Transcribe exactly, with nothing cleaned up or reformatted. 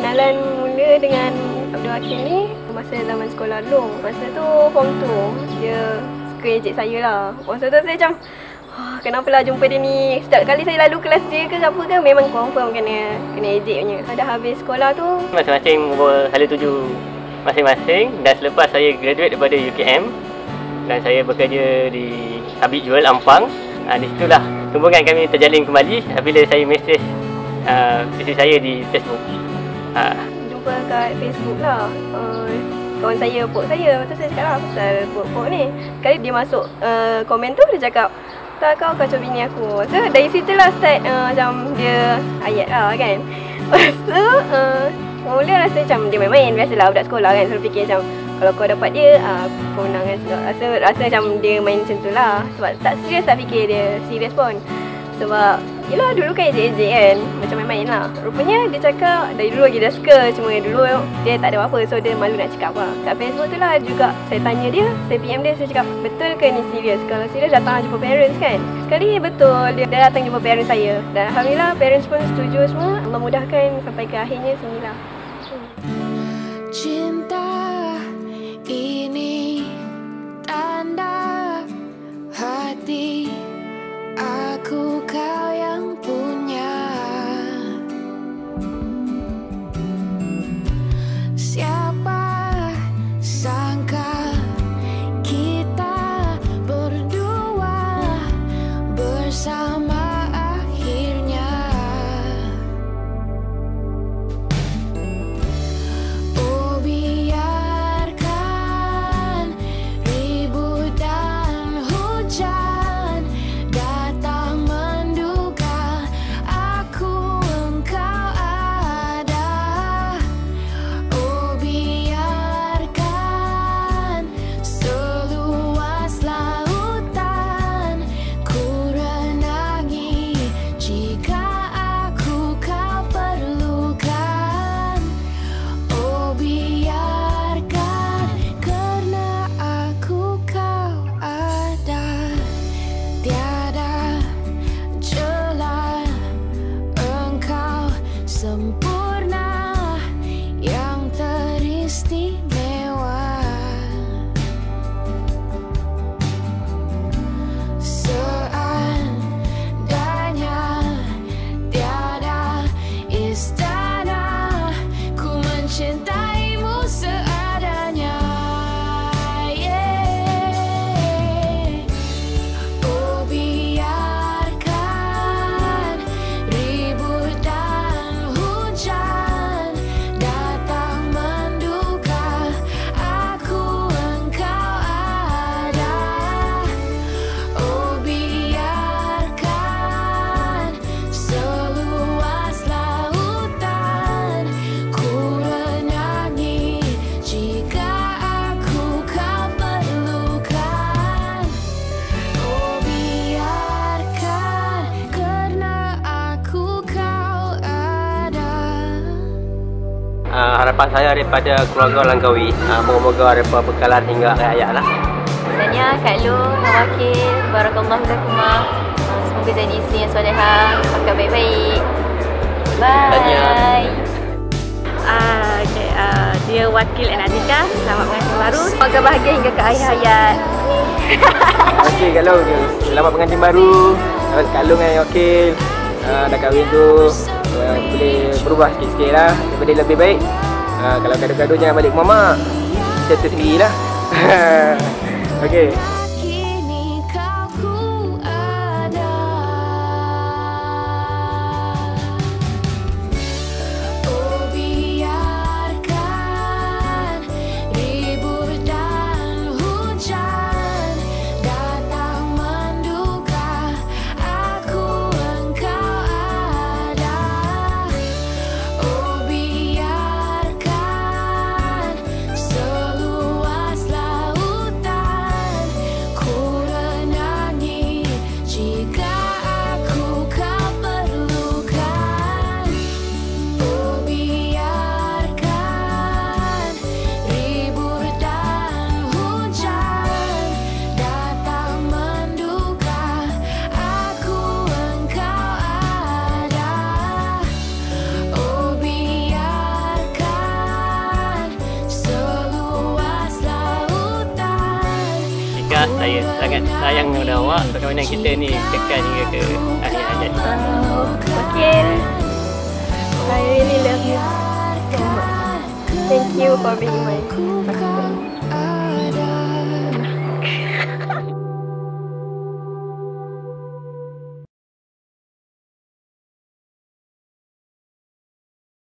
Kenalan mula dengan Abdul Hakim ni masa zaman sekolah dulu. Masa tu form two, dia suka ejek saya lah. Masa tu saya macam, oh, kenapa lah jumpa dia ni? Setiap kali saya lalu kelas dia ke apa ke, memang confirm kena kena ejek punya. Dah habis sekolah tu, masing-masing hala tuju masing-masing. Dan selepas saya graduate daripada U K M dan saya bekerja di Habib Jual Ampang, uh, di situlah hubungan kami terjalin kembali bila saya mesej uh, isteri saya di Facebook. Uh. Jumpa kat Facebook lah, uh, kawan saya, pok saya. Lepas tu saya cakap lah pasal pok-pok ni. Sekali dia masuk uh, komen tu, dia cakap, tak, kau kacau bini aku. So dari situ lah start uh, macam dia ayat lah kan. Lepas tu uh, mula rasa macam dia main-main. Biasalah budak sekolah kan, selalu fikir macam kalau kau dapat dia, uh, kau menang kan. Rasa, rasa macam dia main macam tu lah. Sebab tak serius tak fikir dia serius pun. Sebab yelah dulu kan ejek-ejek kan, macam main-main lah. Rupanya dia cakap dari dulu lagi dah suka, cuma dulu dia tak ada apa-apa, so dia malu nak cakap lah. Kat Facebook tu lah juga saya tanya dia, saya P M dia, saya cakap betul ke ni serius? Kalau serius datang jumpa parents kan? Sekali betul, dia, dia datang jumpa parents saya. Dan Alhamdulillah parents pun setuju semua. Allah mudahkan sampai ke akhirnya sinilah. Cinta ini tanda hati aku, kau yang punya. Siapa sangka kita berdua bersama akhirnya. Oh biarkan ribut dan hujan datang menduga, aku engkau ada. Oh biarkan seluas lautan ku renangi, jika aku kau perlukan. Oh biarkan karena aku kau ada. Tiada celah, engkau sempurna yang teristimewa. Seandainya tiada istana, ku mencintaimu seadanya. Yeah. Oh biarkan ribut dan hujan datang menduga, aku engkau ada. Oh biarkan seluas lautan ku renangi, jika aku kau perlukan. Oh biarkan karena aku kau ada. Uh, harapan saya daripada keluarga Langkawi, uh, moga-moga mereka bekalan hingga akhir hayat lah. Sebenarnya Kak Lu, Kak Wakil, Barakallahu lakumah. Semoga jadi isteri yang solehah, pakai baik-baik. Bye. Uh, okay, uh, dia Wakil and Adika, selamat pengantin baru. Semoga bahagia hingga ke akhir hayat. Okey, kalau selamat pengantin baru. Kak Long dengan Wakil uh, dah kahwin tu, uh, boleh berubah sikit-sikit lah daripada lebih baik. Uh, kalau gaduh-gaduh jangan balik ke mamak, kita tersendirilah. Okey. Kini kau ku ada. Oh biarkan ribut dan hujan datang menduga, aku engkau ada. Oh biarkan seluas lautan lah, saya sangat sayang kepada awak. Perkahwinan kita ni kekal hingga ke akhir hayat. Uh, Wakil, I really love you so much. Thank you for being my husband.